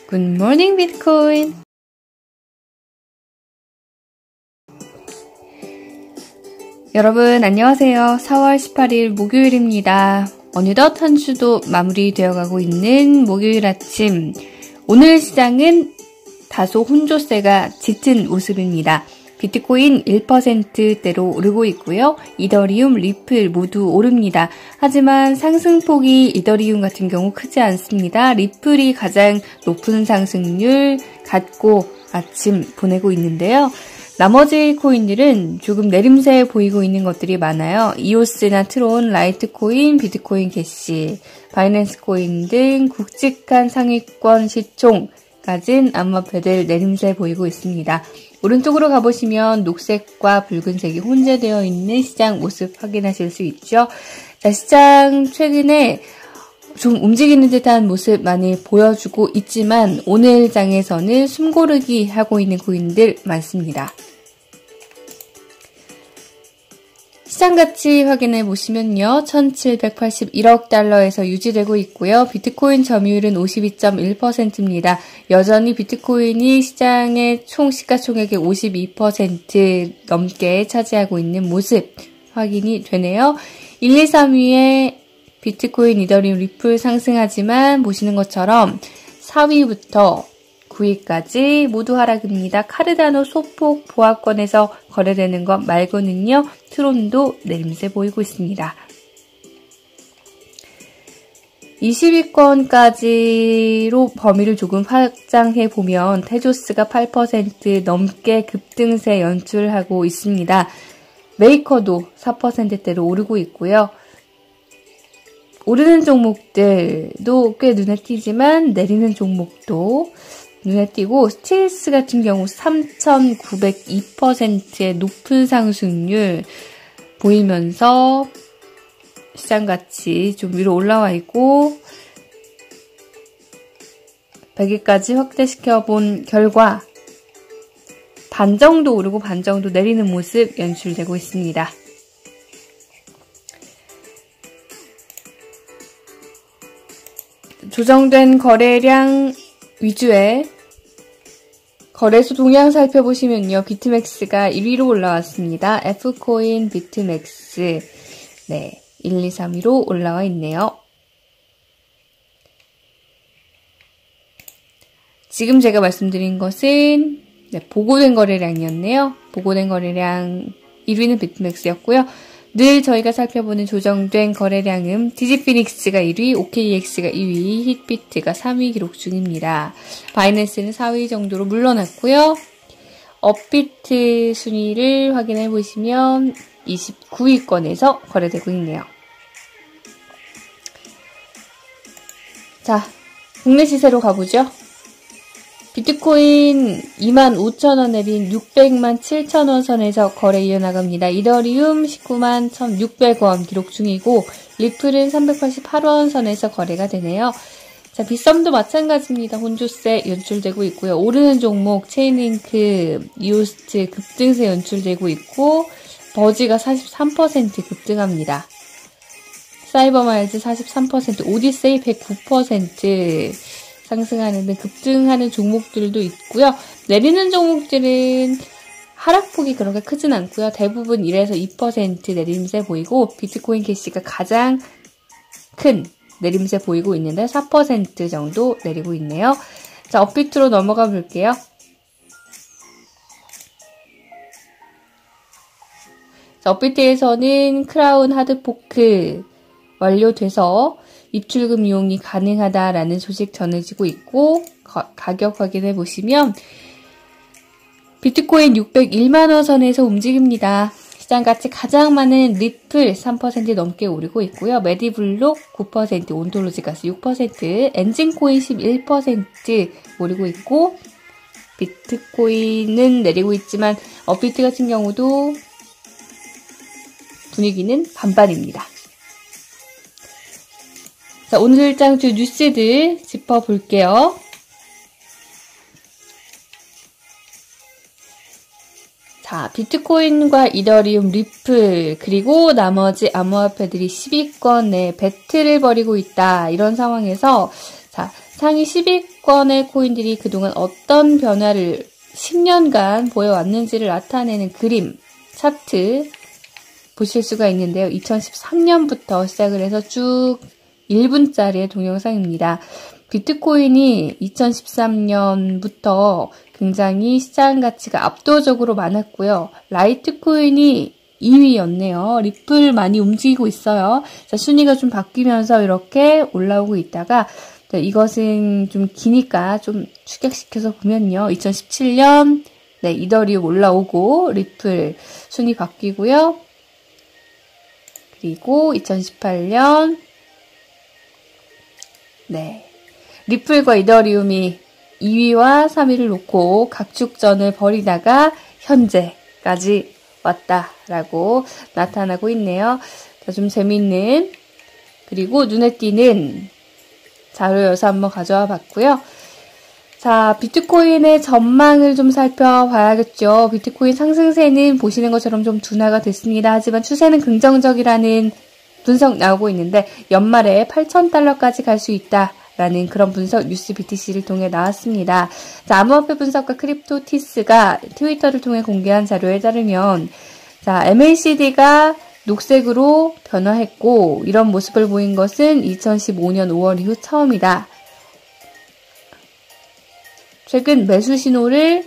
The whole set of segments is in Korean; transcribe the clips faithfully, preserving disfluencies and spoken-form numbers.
Good morning, Bitcoin. 여러분 안녕하세요. 사월 십팔일 목요일입니다. 어느덧 한 주도 마무리되어가고 있는 목요일 아침. 오늘 시장은 다소 혼조세가 짙은 모습입니다. 비트코인 일 퍼센트대로 오르고 있고요. 이더리움, 리플 모두 오릅니다. 하지만 상승폭이 이더리움 같은 경우 크지 않습니다. 리플이 가장 높은 상승률 갖고 아침 보내고 있는데요. 나머지 코인들은 조금 내림세 보이고 있는 것들이 많아요. 이오스나 트론, 라이트코인, 비트코인 캐시, 바이낸스 코인 등 굵직한 상위권 시총 가진 암호화폐들 내림세 보이고 있습니다. 오른쪽으로 가보시면 녹색과 붉은색이 혼재되어 있는 시장 모습 확인하실 수 있죠. 자, 시장 최근에 좀 움직이는 듯한 모습 많이 보여주고 있지만 오늘 장에서는 숨고르기 하고 있는 코인들 많습니다. 시장 가치 확인해 보시면요. 천칠백팔십일억 달러에서 유지되고 있고요. 비트코인 점유율은 오십이 점 일 퍼센트입니다. 여전히 비트코인이 시장의 총 시가총액의 오십이 퍼센트 넘게 차지하고 있는 모습 확인이 되네요. 일, 이, 삼 위에 비트코인, 이더리움, 리플 상승하지만 보시는 것처럼 사 위부터 구 위까지 모두 하락입니다. 카르다노 소폭 보합권에서 거래되는 것 말고는요. 트론도 내림세 보이고 있습니다. 이십 위권까지로 범위를 조금 확장해 보면 테조스가 팔 퍼센트 넘게 급등세 연출하고 있습니다. 메이커도 사 퍼센트대로 오르고 있고요. 오르는 종목들도 꽤 눈에 띄지만 내리는 종목도 눈에 띄고 스틸스 같은 경우 삼천구백이 퍼센트의 높은 상승률 보이면서 시장 가치 좀 위로 올라와 있고 백 위까지 확대시켜 본 결과 반 정도 오르고 반 정도 내리는 모습 연출되고 있습니다. 조정된 거래량 위주의 거래소 동향 살펴보시면요. 비트맥스가 일 위로 올라왔습니다. F코인, 비트맥스 네, 일, 이, 삼 위로 올라와 있네요. 지금 제가 말씀드린 것은 네, 보고된 거래량이었네요. 보고된 거래량 일 위는 비트맥스였고요. 늘 저희가 살펴보는 조정된 거래량은 디지피닉스가 일 위, 오케이엑스가 이 위, 힛비트가 삼 위 기록 중입니다. 바이낸스는 사 위 정도로 물러났고요. 업비트 순위를 확인해 보시면 이십구 위권에서 거래되고 있네요. 자, 국내 시세로 가보죠. 비트코인 이만 오천 원 내린 육백만 칠천 원 선에서 거래 이어나갑니다. 이더리움 십구만 천육백 원 기록 중이고 리플은 삼백팔십팔 원 선에서 거래가 되네요. 자, 빗썸도 마찬가지입니다. 혼조세 연출되고 있고요. 오르는 종목 체인링크, 이오스트 급등세 연출되고 있고 버지가 사십삼 퍼센트 급등합니다. 사이버마일즈 사십삼 퍼센트, 오디세이 백구 퍼센트 상승하는 등 급등하는 종목들도 있고요. 내리는 종목들은 하락폭이 그렇게 크진 않고요. 대부분 일에서 이 퍼센트 내림세 보이고 비트코인 캐시가 가장 큰 내림세 보이고 있는데 사 퍼센트 정도 내리고 있네요. 자, 업비트로 넘어가 볼게요. 자, 업비트에서는 크라운 하드포크 완료돼서 입출금 이용이 가능하다라는 소식 전해지고 있고 가, 가격 확인해 보시면 비트코인 육백일만 원 선에서 움직입니다. 시장 가치 가장 많은 리플 삼 퍼센트 넘게 오르고 있고요. 메디블록 구 퍼센트, 온톨로지가스 육 퍼센트, 엔진코인 십일 퍼센트 오르고 있고 비트코인은 내리고 있지만 업비트 같은 경우도 분위기는 반반입니다. 자, 오늘 장주 뉴스들 짚어볼게요. 자, 비트코인과 이더리움, 리플, 그리고 나머지 암호화폐들이 십 위권 내 배틀을 벌이고 있다. 이런 상황에서 자, 상위 십 위권의 코인들이 그동안 어떤 변화를 십 년간 보여왔는지를 나타내는 그림, 차트 보실 수가 있는데요. 이천십삼 년부터 시작을 해서 쭉 일 분짜리의 동영상입니다. 비트코인이 이천십삼 년부터 굉장히 시장 가치가 압도적으로 많았고요. 라이트코인이 이 위였네요. 리플 많이 움직이고 있어요. 자, 순위가 좀 바뀌면서 이렇게 올라오고 있다가 자, 이것은 좀 기니까 좀 축약시켜서 보면요. 이천십칠 년 네, 이더리움 올라오고 리플 순위 바뀌고요. 그리고 이천십팔 년 네, 리플과 이더리움이 이 위와 삼 위를 놓고 각축전을 벌이다가 현재까지 왔다라고 나타나고 있네요. 자, 좀 재미있는 그리고 눈에 띄는 자료여서 한번 가져와 봤고요. 자, 비트코인의 전망을 좀 살펴봐야겠죠. 비트코인 상승세는 보시는 것처럼 좀 둔화가 됐습니다. 하지만 추세는 긍정적이라는 분석 나오고 있는데 연말에 팔천 달러까지 갈 수 있다라는 그런 분석 뉴스 비티씨를 통해 나왔습니다. 자, 암호화폐 분석가 크립토티스가 트위터를 통해 공개한 자료에 따르면 자, 엠에이씨디가 녹색으로 변화했고 이런 모습을 보인 것은 이천십오 년 오월 이후 처음이다. 최근 매수 신호를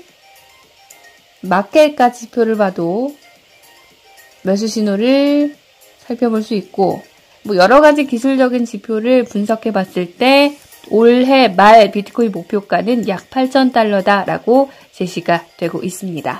마켓가 지표를 봐도 매수 신호를 살펴볼 수 있고 뭐 여러 가지 기술적인 지표를 분석해 봤을 때 올해 말 비트코인 목표가는 약 팔천 달러다라고 제시가 되고 있습니다.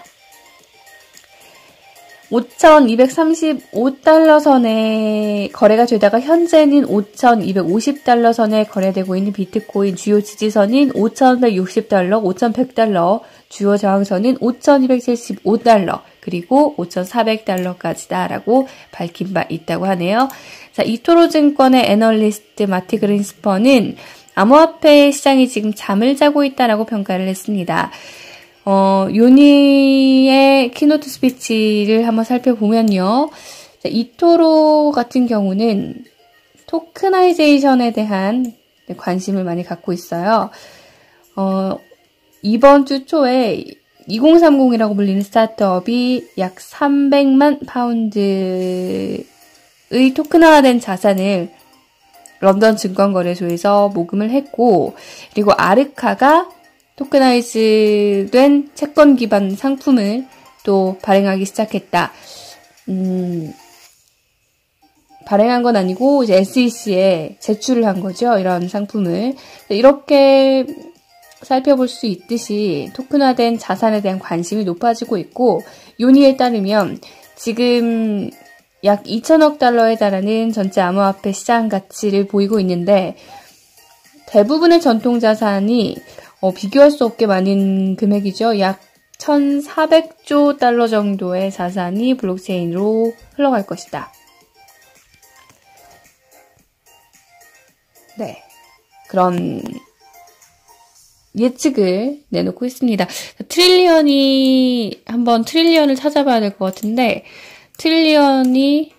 오천이백삼십오 달러 선에 거래가 되다가 현재는 오천이백오십 달러 선에 거래되고 있는 비트코인 주요 지지선인 오천백육십 달러, 오천백 달러, 주요 저항선은 오천이백칠십오 달러, 그리고 오천사백 달러까지다라고 밝힌 바 있다고 하네요. 자, 이토로증권의 애널리스트 마티 그린스펀은 암호화폐 시장이 지금 잠을 자고 있다라고 평가를 했습니다. 어, 요니의 키노트 스피치를 한번 살펴보면요. 자, 이토로 같은 경우는 토크나이제이션에 대한 관심을 많이 갖고 있어요. 어, 이번 주 초에 이공삼공이라고 불리는 스타트업이 약 삼백만 파운드의 토큰화된 자산을 런던 증권거래소에서 모금을 했고, 그리고 아르카가 토크나이즈된 채권 기반 상품을 또 발행하기 시작했다. 음, 발행한 건 아니고 이제 에스이씨에 제출을 한 거죠. 이런 상품을. 이렇게 살펴볼 수 있듯이 토큰화된 자산에 대한 관심이 높아지고 있고, 요니에 따르면 지금 약 이천억 달러에 달하는 전체 암호화폐 시장 가치를 보이고 있는데 대부분의 전통 자산이 어, 비교할 수 없게 많은 금액이죠. 약 천사백조 달러 정도의 자산이 블록체인으로 흘러갈 것이다. 네, 그런 예측을 내놓고 있습니다. 트릴리언이 한번 트릴리언을 찾아봐야 될 것 같은데 트릴리언이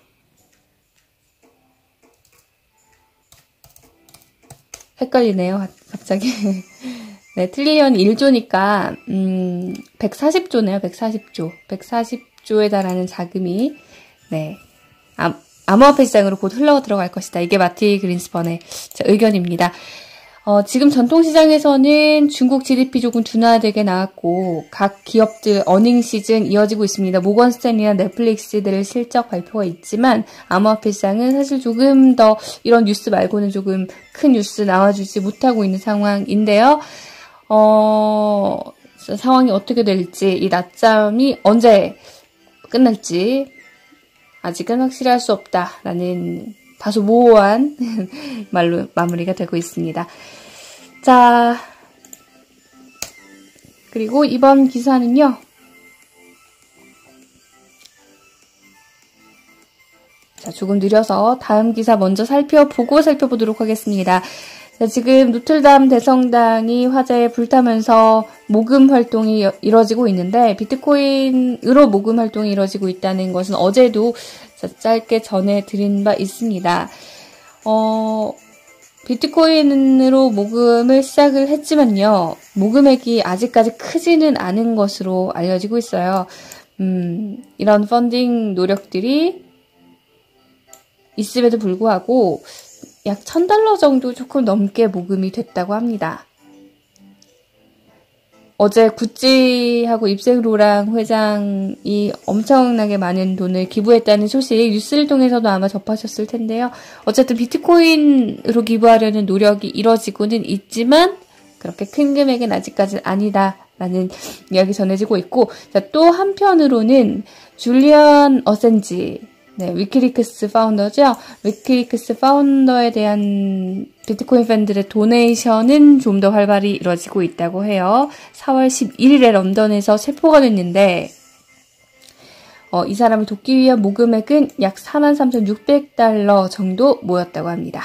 헷갈리네요. 갑자기. 네, 트릴리언이 일조니까 음, 백사십조네요. 백사십조. 백사십조에 달하는 자금이 네, 암, 암호화폐 시장으로 곧 흘러 들어갈 것이다. 이게 마티 그린스펀의 의견입니다. 어, 지금 전통시장에서는 중국 지디피 조금 둔화되게 나왔고 각 기업들 어닝 시즌 이어지고 있습니다. 모건 스탠리나 넷플릭스들의 실적 발표가 있지만 암호화폐 시장은 사실 조금 더 이런 뉴스 말고는 조금 큰 뉴스 나와주지 못하고 있는 상황인데요. 어, 상황이 어떻게 될지, 이 낮잠이 언제 끝날지 아직은 확실할 수 없다라는 다소 모호한 말로 마무리가 되고 있습니다. 자, 그리고 이번 기사는요. 자, 조금 느려서 다음 기사 먼저 살펴보고 살펴보도록 하겠습니다. 자, 지금 노틀담 대성당이 화재에 불타면서 모금 활동이 이뤄지고 있는데 비트코인으로 모금 활동이 이뤄지고 있다는 것은 어제도 짧게 전해드린 바 있습니다. 어, 비트코인으로 모금을 시작을 했지만요. 모금액이 아직까지 크지는 않은 것으로 알려지고 있어요. 음, 이런 펀딩 노력들이 있음에도 불구하고 약 천 달러 정도 조금 넘게 모금이 됐다고 합니다. 어제 구찌하고 입생로랑 회장이 엄청나게 많은 돈을 기부했다는 소식 뉴스를 통해서도 아마 접하셨을 텐데요. 어쨌든 비트코인으로 기부하려는 노력이 이뤄지고는 있지만 그렇게 큰 금액은 아직까지는 아니다라는 이야기 전해지고 있고, 자, 또 한편으로는 줄리안 어센지, 네, 위키리크스 파운더죠. 위키리크스 파운더에 대한 비트코인 팬들의 도네이션은 좀 더 활발히 이루어지고 있다고 해요. 사월 십일일에 런던에서 체포가 됐는데 어, 이 사람을 돕기 위한 모금액은 약 사만 삼천육백 달러 정도 모였다고 합니다.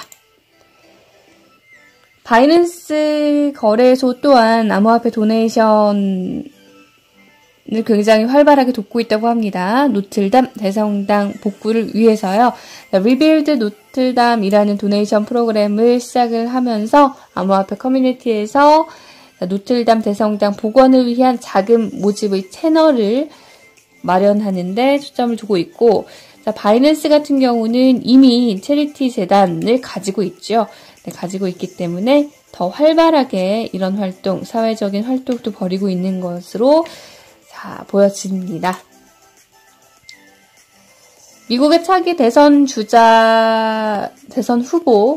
바이낸스 거래소 또한 암호화폐 도네이션 을 굉장히 활발하게 돕고 있다고 합니다. 노틀담 대성당 복구를 위해서요. 리빌드 노틀담이라는 도네이션 프로그램을 시작을 하면서 암호화폐 커뮤니티에서 노틀담 대성당 복원을 위한 자금 모집의 채널을 마련하는데 초점을 두고 있고, 자, 바이낸스 같은 경우는 이미 체리티 재단을 가지고 있죠. 네, 가지고 있기 때문에 더 활발하게 이런 활동, 사회적인 활동도 벌이고 있는 것으로 자, 보여집니다. 미국의 차기 대선 주자, 대선 후보를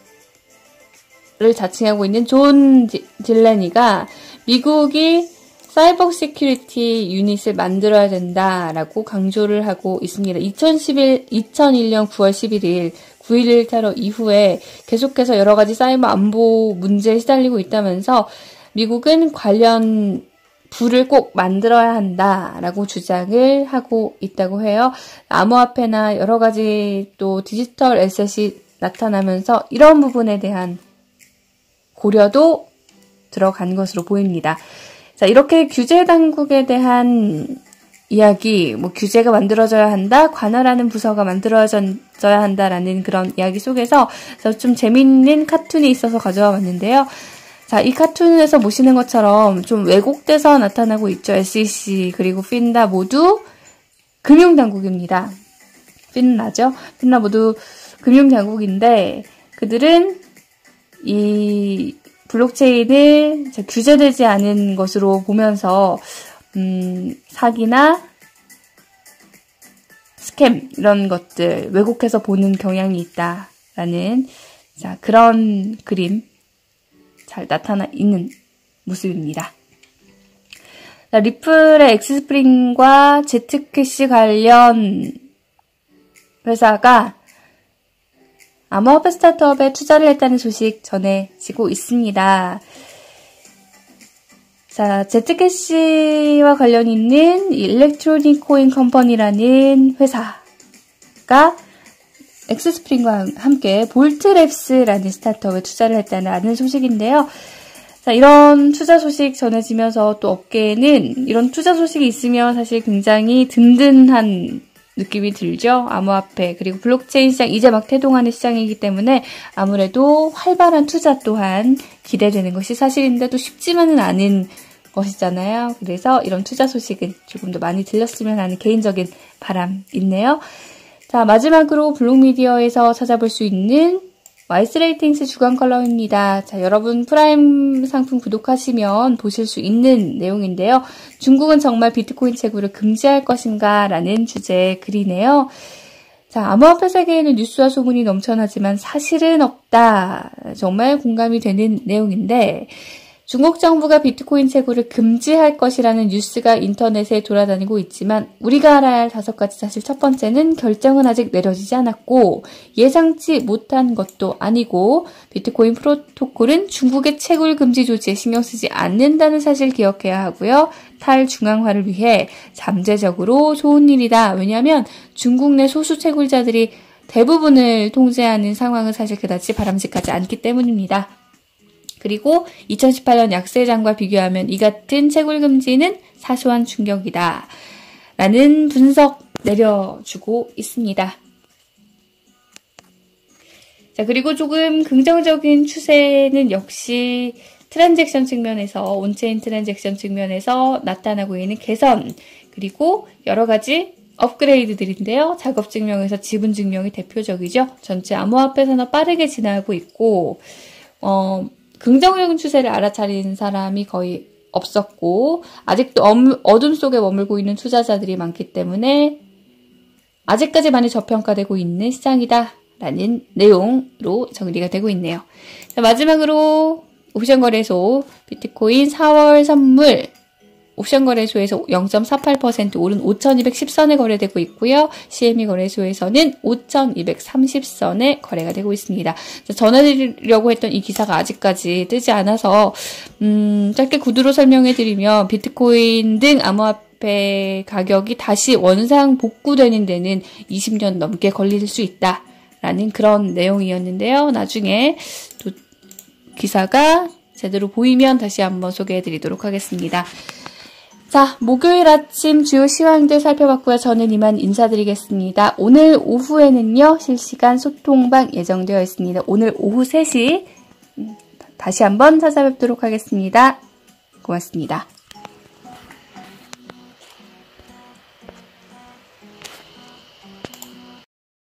자칭하고 있는 존 딜레니가 미국이 사이버 시큐리티 유닛을 만들어야 된다라고 강조를 하고 있습니다. 이천십일, 이천일년 구월 십일일 구일일 테러 이후에 계속해서 여러 가지 사이버 안보 문제에 시달리고 있다면서 미국은 관련 부를 꼭 만들어야 한다라고 주장을 하고 있다고 해요. 암호화폐나 여러 가지 또 디지털 에셋이 나타나면서 이런 부분에 대한 고려도 들어간 것으로 보입니다. 자, 이렇게 규제 당국에 대한 이야기, 뭐 규제가 만들어져야 한다, 관할하는 부서가 만들어져야 한다라는 그런 이야기 속에서 좀 재미있는 카툰이 있어서 가져와 봤는데요. 자, 이 카툰에서 보시는 것처럼 좀 왜곡돼서 나타나고 있죠. 에스이씨 그리고 핀다 모두 금융당국입니다. 핀라죠. 핀라 모두 금융당국인데 그들은 이 블록체인을 규제되지 않은 것으로 보면서 음, 사기나 스캠 이런 것들 왜곡해서 보는 경향이 있다라는 자, 그런 그림 잘 나타나 있는 모습입니다. 자, 리플의 엑스스프링과 제트캐시 관련 회사가 암호화폐 스타트업에 투자를 했다는 소식 전해지고 있습니다. 자, 제트캐시와 관련 있는 일렉트로닉 코인 컴퍼니라는 회사가 엑스스프링과 함께 볼트랩스라는 스타트업에 투자를 했다는 소식인데요. 자, 이런 투자 소식 전해지면서 또 업계에는 이런 투자 소식이 있으면 사실 굉장히 든든한 느낌이 들죠. 암호화폐 그리고 블록체인 시장 이제 막 태동하는 시장이기 때문에 아무래도 활발한 투자 또한 기대되는 것이 사실인데 또 쉽지만은 않은 것이잖아요. 그래서 이런 투자 소식은 조금 더 많이 들렸으면 하는 개인적인 바람 있네요. 자, 마지막으로 블록미디어에서 찾아볼 수 있는 와이스레이팅스 주간 컬럼입니다. 자, 여러분 프라임 상품 구독하시면 보실 수 있는 내용인데요. 중국은 정말 비트코인 채굴을 금지할 것인가? 라는 주제의 글이네요. 자, 암호화폐 세계에는 뉴스와 소문이 넘쳐나지만 사실은 없다. 정말 공감이 되는 내용인데 중국 정부가 비트코인 채굴을 금지할 것이라는 뉴스가 인터넷에 돌아다니고 있지만 우리가 알아야 할 다섯 가지 사실. 첫 번째는 결정은 아직 내려지지 않았고 예상치 못한 것도 아니고 비트코인 프로토콜은 중국의 채굴 금지 조치에 신경 쓰지 않는다는 사실 기억해야 하고요. 탈중앙화를 위해 잠재적으로 좋은 일이다. 왜냐하면 중국 내 소수 채굴자들이 대부분을 통제하는 상황은 사실 그다지 바람직하지 않기 때문입니다. 그리고 이천십팔년 약세장과 비교하면 이 같은 채굴 금지는 사소한 충격이다. 라는 분석 내려주고 있습니다. 자, 그리고 조금 긍정적인 추세는 역시 트랜잭션 측면에서, 온체인 트랜잭션 측면에서 나타나고 있는 개선, 그리고 여러 가지 업그레이드들인데요. 작업 증명에서 지분 증명이 대표적이죠. 전체 암호화폐 산업 빠르게 지나고 있고, 어, 긍정적인 추세를 알아차린 사람이 거의 없었고, 아직도 어둠 속에 머물고 있는 투자자들이 많기 때문에 아직까지 많이 저평가되고 있는 시장이다 라는 내용으로 정리가 되고 있네요. 자, 마지막으로 옵션 거래소 비트코인 사월 선물 옵션 거래소에서 영 점 사팔 퍼센트 오른 오천이백십 선에 거래되고 있고요. 씨엠이 거래소에서는 오천이백삼십 선에 거래가 되고 있습니다. 전해드리려고 했던 이 기사가 아직까지 뜨지 않아서 음, 짧게 구두로 설명해드리면 비트코인 등 암호화폐 가격이 다시 원상 복구되는 데는 이십 년 넘게 걸릴 수 있다라는 그런 내용이었는데요. 나중에 또 기사가 제대로 보이면 다시 한번 소개해드리도록 하겠습니다. 자, 목요일 아침 주요 시황들 살펴봤고요. 저는 이만 인사드리겠습니다. 오늘 오후에는요, 실시간 소통방 예정되어 있습니다. 오늘 오후 세 시 다시 한번 찾아뵙도록 하겠습니다. 고맙습니다.